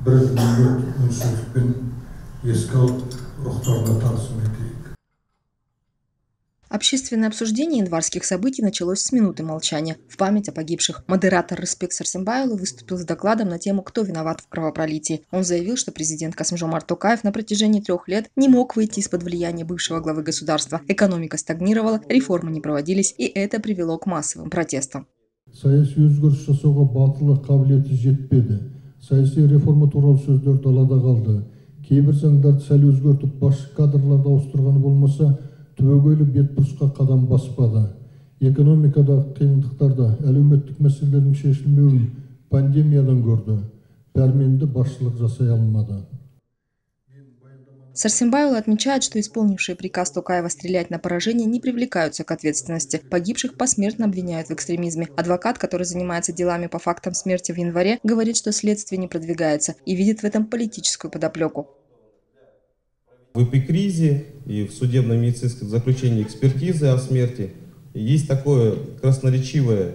бір миллион үнсіздікпен еске алып рухтарына тағзым етейік. Общественное обсуждение январских событий началось с минуты молчания в память о погибших. Модератор Рыспек Сарсембаеву выступил с докладом на тему «Кто виноват в кровопролитии?». Он заявил, что президент Касым-Жомарт Токаев на протяжении 3 лет не мог выйти из-под влияния бывшего главы государства. Экономика стагнировала, реформы не проводились, и это привело к массовым протестам. Саяси өзгеріс жасауға батылы қабілеті жетпеді. Саяси реформа туралы сөздер далада қалды. Кейбір заңдарды сәл өзгертіп, басшы кадрларды ауыстырғаны болмаса, түбегейлі бетбұрысқа қадам баспады. Экономикадағы қиындықтарды, әлеуметтік мәселелердің шешілмеуін пандемиядан көрді. Пәрменді басшылық жасай алмады. Сарсембаеву отмечает, что исполнившие приказ Токаева стрелять на поражение не привлекаются к ответственности. Погибших посмертно обвиняют в экстремизме. Адвокат, который занимается делами по фактам смерти в январе, говорит, что следствие не продвигается и видит в этом политическую подоплеку. В эпикризе и в судебно-медицинском заключении экспертизы о смерти есть такое красноречивое,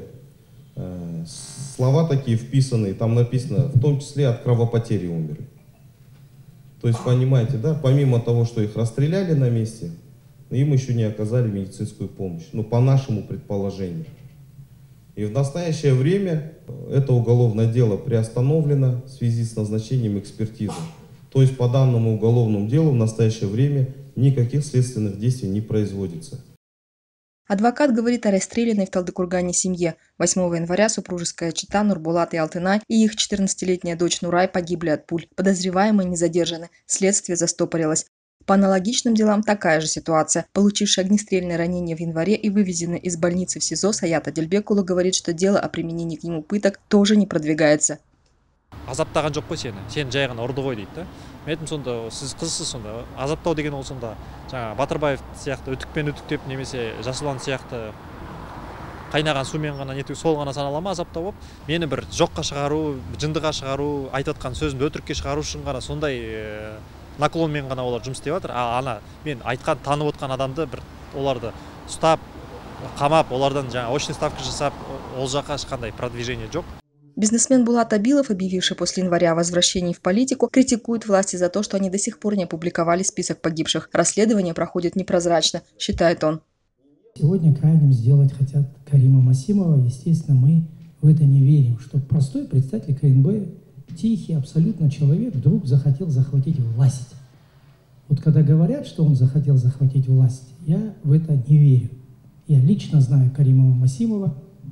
слова такие вписанные, там написано, в том числе от кровопотери умерли. То есть, понимаете, да, помимо того, что их расстреляли на месте, им еще не оказали медицинскую помощь, ну, по нашему предположению. И в настоящее время это уголовное дело приостановлено в связи с назначением экспертизы. То есть, по данному уголовному делу в настоящее время никаких следственных действий не производится. Адвокат говорит о расстрелянной в Талдыкургане семье. 8 января супружеская чета Нурбулат и Алтынай и их 14-летняя дочь Нурай погибли от пуль. Подозреваемые не задержаны. Следствие застопорилось. По аналогичным делам такая же ситуация. Получивший огнестрельное ранение в январе и вывезенный из больницы в СИЗО Саят Адельбекулы говорит, что дело о применении к нему пыток тоже не продвигается. Азаптаған жоқ қой сен жай ғана ұрды ғой дейді да. Мен айтым сонда сіз қызсыз сонда азаптау деген ол сонда жаңа Батырбаев сияқты үтікпен үтіктеп немесе Жасұлан сияқты қайнаған сумен ғана нету сол ғана санала ма азаптау болып, мені бір жоққа шығару, жындыға шығару, айтып жатқан сөзімді өтірікке шығару үшін ғана сондай наклонмен ғана олар жұмыс істеп жатыр. Ана мен айтқан танып отқан адамды бір оларды ұстап, қамап, олардан жаңа очный ставка жасап, ол жаққа ешқандай продвижение жоқ. Бизнесмен Булат Абилов, объявивший после января о возвращении в политику, критикует власти за то, что они до сих пор не опубликовали список погибших. Расследование проходит непрозрачно, считает он. Сегодня крайним сделать хотят Карима Масимова. Естественно, мы в это не верим, что простой представитель КНБ, тихий абсолютно человек, вдруг захотел захватить власть. Вот когда говорят, что он захотел захватить власть, я в это не верю. Я лично знаю Карима Масимова.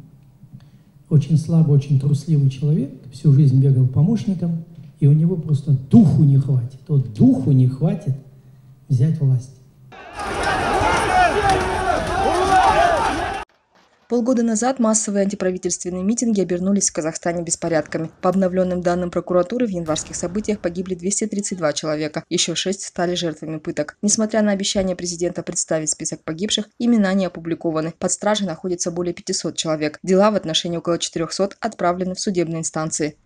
Очень слабый, очень трусливый человек, всю жизнь бегал помощником, и у него просто духу не хватит. Вот духу не хватит взять власть. Полгода назад массовые антиправительственные митинги обернулись в Казахстане беспорядками. По обновленным данным прокуратуры, в январских событиях погибли 232 человека, еще 6 стали жертвами пыток. Несмотря на обещание президента представить список погибших, имена не опубликованы. Под стражей находится более 500 человек. Дела в отношении около 400 отправлены в судебные инстанции.